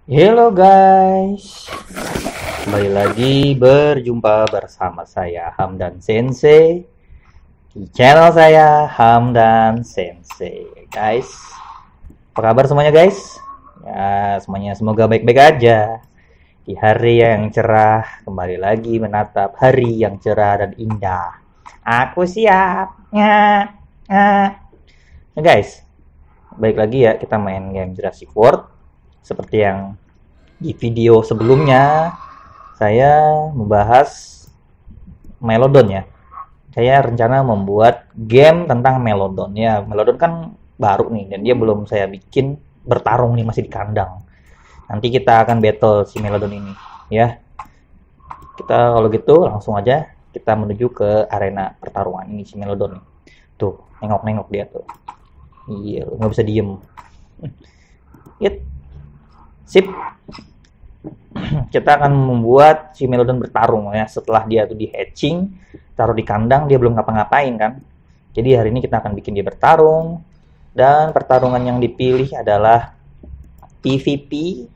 Hello guys, kembali lagi berjumpa bersama saya Hamdan Sensei di channel saya Hamdan Sensei. Guys, apa kabar semuanya guys? Ya, semuanya semoga baik-baik aja. Di hari yang cerah, kembali lagi menatap hari yang cerah dan indah. Aku siap. Ya, ya. Nah, guys, baik lagi ya kita main game Jurassic World. Seperti yang di video sebelumnya, saya membahas Melodon ya. Saya rencana membuat game tentang Melodon ya. Melodon kan baru nih dan dia belum saya bikin bertarung nih, masih di kandang. Nanti kita akan battle si Melodon ini ya. Kita kalau gitu langsung aja kita menuju ke arena pertarungan ini si Melodon nih. Tuh, nengok-nengok dia tuh. Iya, nggak bisa diem. It. Sip. Kita akan membuat si Melodon bertarung ya. Setelah dia tuh di hatching, taruh di kandang, dia belum ngapa-ngapain kan. Jadi hari ini kita akan bikin dia bertarung. Dan pertarungan yang dipilih adalah PvP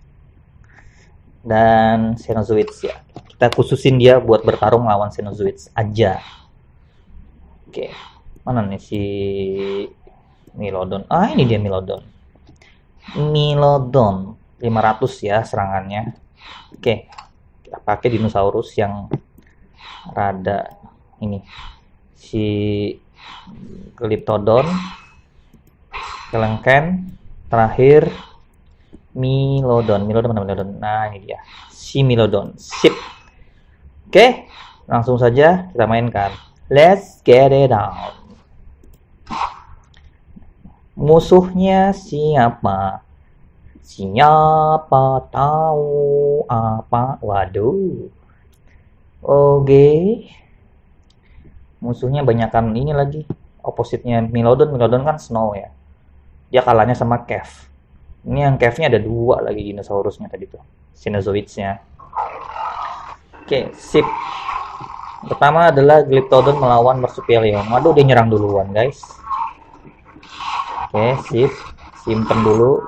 dan Xenozoids ya. Kita khususin dia buat bertarung lawan Xenozoids aja. Oke. Mana nih si Melodon? Ah, ini dia Melodon. Melodon 500 ya serangannya. Oke, kita pakai dinosaurus yang rada ini, si Glyptodon, Kelengken, terakhir Melodon. Melodon mana Melodon? Nah ini dia, si Melodon. Sip. Oke, langsung saja kita mainkan. Let's get it on. Musuhnya siapa? Siapa tahu apa? Waduh. Oke. Musuhnya banyakan ini lagi. Opposite-nya Melodon. Melodon kan Snow ya. Dia kalahnya sama Kev. Ini yang Kevnya ada 2 lagi dinosaurusnya tadi tuh. Xenozoids-nya. Oke, sip. Pertama adalah Glyptodon melawan Marsupialion. Waduh, dia nyerang duluan, guys. Oke, sip. Simpen dulu.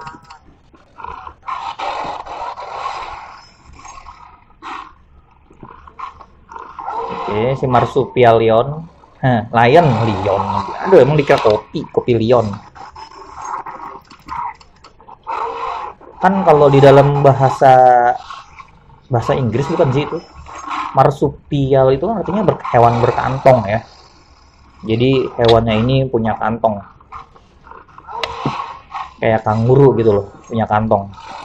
Oke, si Marsupialion. Lion. Aduh, emang dikira kopi Lion. Kan kalau di dalam bahasa Inggris bukan sih itu. Marsupial itu kan artinya hewan berkantong ya. Jadi hewannya ini punya kantong. Kayak kanguru gitu loh, punya kantong.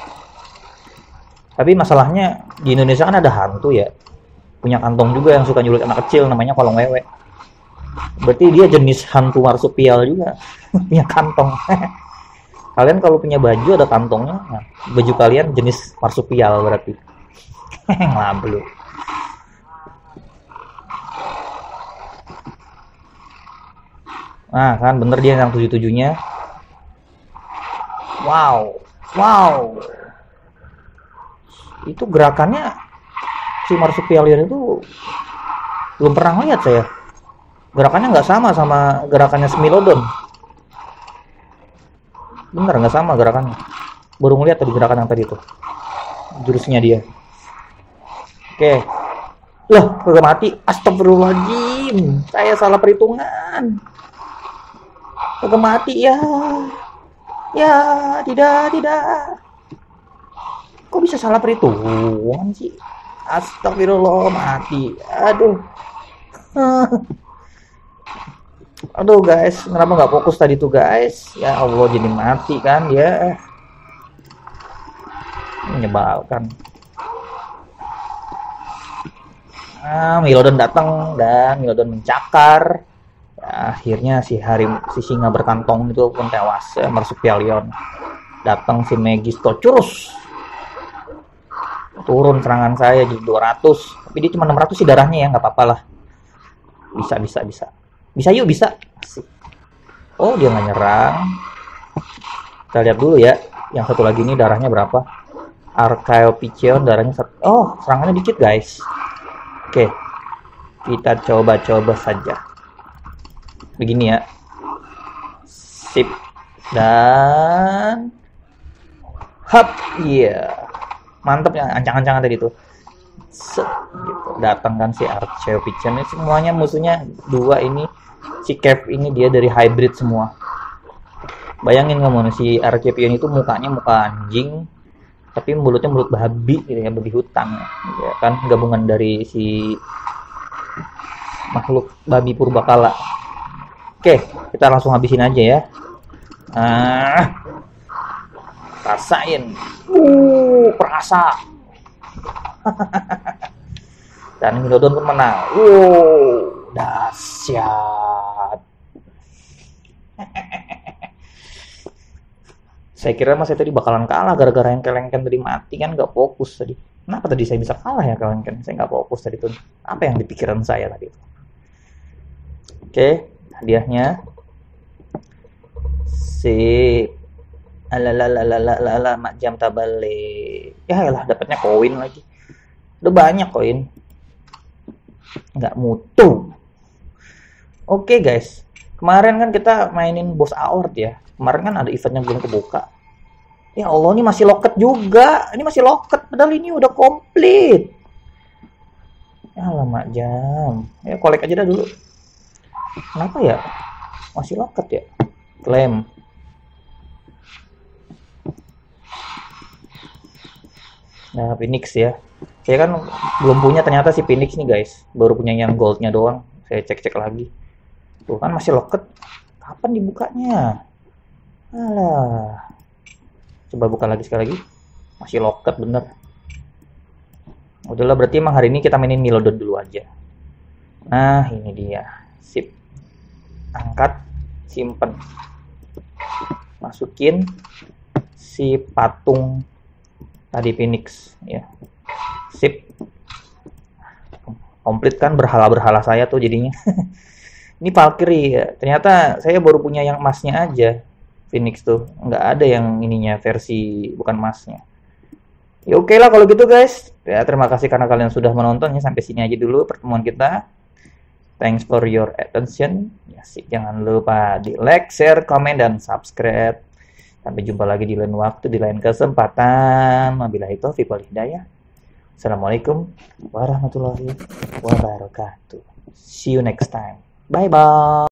Tapi masalahnya di Indonesia kan ada hantu ya. Punya kantong juga yang suka nyulik anak kecil, namanya kolong wewe. Berarti dia jenis hantu marsupial juga. Punya kantong. Kalian kalau punya baju ada kantongnya, nah, baju kalian jenis marsupial berarti. Ngablu. Nah kan bener dia yang 77-nya. Wow. Itu gerakannya si Marsupialion itu belum pernah lihat saya. Gerakannya nggak sama gerakannya Smilodon. Bener nggak sama gerakannya. Baru ngeliat tadi gerakan yang tadi tuh. Jurusnya dia. Oke. Loh, udah mati. Astagfirullahaladzim. Saya salah perhitungan. Udah mati ya. Ya, tidak. Kok bisa salah perhitungan sih? Astagfirullah, mati. Aduh. Aduh guys, kenapa nggak fokus tadi tuh guys? Ya Allah, jadi mati kan ya. Menyebalkan. Melodon datang dan Melodon mencakar. Ya, akhirnya si singa berkantong itu pun tewas ya, Marsupialion. Datang si Megistochurus. Turun serangan saya jadi 200, tapi dia cuma 600 sih darahnya ya, nggak apa-apa lah. Bisa yuk, bisa. Oh, dia nggak nyerang. Kita lihat dulu ya, yang satu lagi ini darahnya berapa. Archaeopterygium darahnya oh, serangannya dikit guys. Oke, kita coba saja. Begini ya. Sip. Dan hap, iya. mantep ya, ancang-ancangan tadi tuh. Set, gitu. Datang kan si Archeopigeon ini, semuanya musuhnya dua ini. Si Kev ini dia dari hybrid semua. Bayangin kamu, si Archeopigeon itu mukanya muka anjing, tapi mulutnya mulut babi gitu ya, babi hutan ya kan, gabungan dari si makhluk babi purbakala. Oke, kita langsung habisin aja ya. Rasain. Perasa. Dan Megalodon pun menang. Dahsyat. Saya kira mas saya tadi bakalan kalah gara-gara yang kelengken tadi mati kan, nggak fokus tadi. Kenapa tadi saya bisa kalah ya kelengken? Saya nggak fokus tadi tuh. Apa yang di pikiran saya tadi itu? Oke, hadiahnya. Sip. Ala mak jam tabale. Ya lah, dapatnya koin lagi. Udah banyak koin. Nggak mutu. Oke guys. Kemarin kan kita mainin boss award ya. Kemarin kan ada eventnya belum kebuka. Ya Allah, ini masih loket juga. Ini masih loket, padahal ini udah komplit. Ya lah mak jam. Ya kolek aja dah dulu. Kenapa ya? Masih loket ya? Klaim. Nah, Phoenix ya. Saya kan belum punya ternyata si Phoenix nih guys. Baru punya yang goldnya doang. Saya cek-cek lagi. Tuh kan masih loket. Kapan dibukanya? Alah. Coba buka lagi sekali lagi. Masih loket bener. Udahlah, berarti emang hari ini kita mainin Megalodon dulu aja. Nah, ini dia. Sip. Angkat. Simpen. Masukin si patung tadi Phoenix ya. Sip. Komplit kan berhala-berhala saya tuh jadinya. Ini Valkyrie ya. Ternyata saya baru punya yang emasnya aja. Phoenix tuh nggak ada yang ininya, versi bukan emasnya. Ya oke lah kalau gitu guys. Ya terima kasih karena kalian sudah menonton ya, sampai sini aja dulu pertemuan kita. Thanks for your attention. Ya sih, jangan lupa di like, share, komen, dan subscribe. Sampai jumpa lagi di lain waktu, di lain kesempatan. Wabillahi taufiq wal hidayah. Assalamualaikum warahmatullahi wabarakatuh. See you next time. Bye bye.